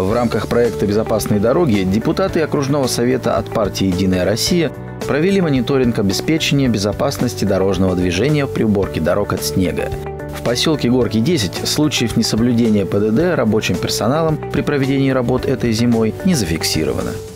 В рамках проекта «Безопасные дороги» депутаты окружного совета от партии «Единая Россия» провели мониторинг обеспечения безопасности дорожного движения при уборке дорог от снега. В поселке Горки 10 случаев несоблюдения ПДД рабочим персоналом при проведении работ этой зимой не зафиксировано.